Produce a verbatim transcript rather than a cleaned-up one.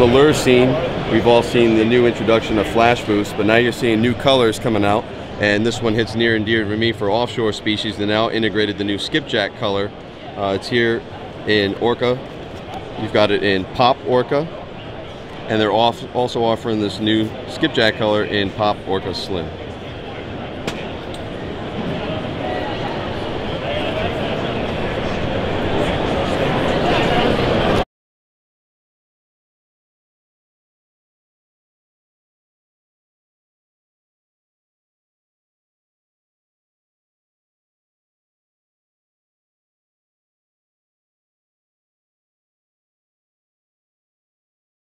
the lure scene, we've all seen the new introduction of flash boost, but now you're seeing new colors coming out, and this one hits near and dear to me for offshore species. They now integrated the new skipjack color. Uh, it's here in Orca. You've got it in Pop Orca, and they're off also offering this new skipjack color in Pop Orca Slim.